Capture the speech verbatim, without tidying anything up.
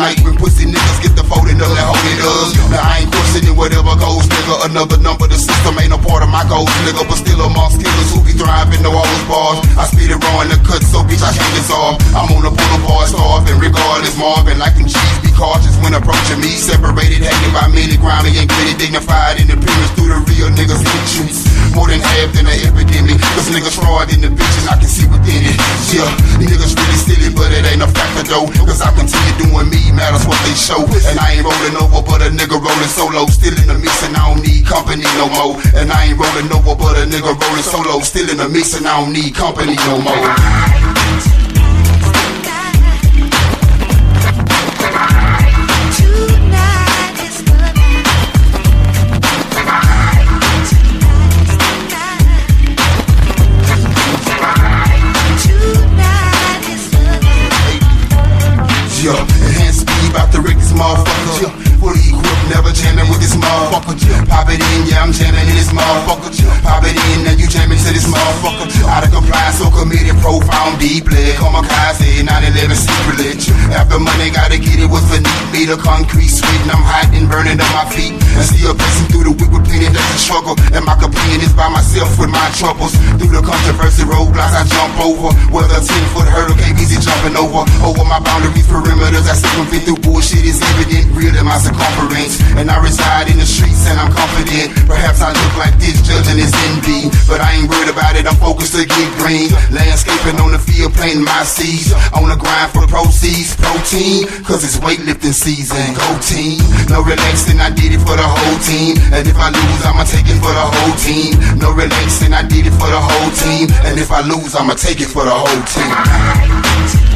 night when pussy niggas get the folding up that hold it up. Now I ain't questioning whatever goes, nigga. Another number, the system ain't a part of my goals, nigga. But still amongst killers who be thriving, no always bars. I speed it raw in the cut, so bitch, I can't dissolve. I'm on the boulevard, starving, regardless, Marvin. Like them G's, be cautious when approaching me. Separated, hated by many, grimy and gritty, dignified in appearance through the real niggas' features. More than half than an epidemic, cause niggas fraud in the bitches, I can see within it. Yeah, niggas really silly, but it ain't a factor though. Cause I continue doing me, matters what they show. And I ain't rolling over, but a nigga rolling solo. Still in the mix and I don't need company no more. And I ain't rolling over, but a nigga rolling solo. Still in the mix and I don't need company no more. Yeah, enhanced speed, bout to wreck this motherfucker. Yeah, fully equipped, never jamming with this motherfucker. Yeah, pop it in, yeah, I'm jamming in this motherfucker. Yeah, pop it in, and you jamming to this motherfucker. Out of compliance, so committed, profound, deeply. Kamikaze, nine eleven secretly. After money, gotta get it, what's beneath me? The concrete sweating, I'm hot and burning up my feet. And still pacing through the week with plenty, that's a struggle. And my companion is by myself with my troubles. Through the controversy roadblocks, I jump over. Whether a ten foot hurdle, can't easy jumping over. Over my boundaries, perimeters, I circumvent through bullshit is evident, real in my circumference. And I reside in the streets and I'm confident. Perhaps I look like this, judging is envy, but I ain't worried about it, I'm focused to get green. Landscaping on the field, planting my seeds. On the grind for proceeds, protein, cause it's weightlifting season. Go team, no relaxing, I did it for the whole team. And if I lose, I'ma take it for the whole team. No relaxing, I did it for the whole team. And if I lose, I'ma take it for the whole team.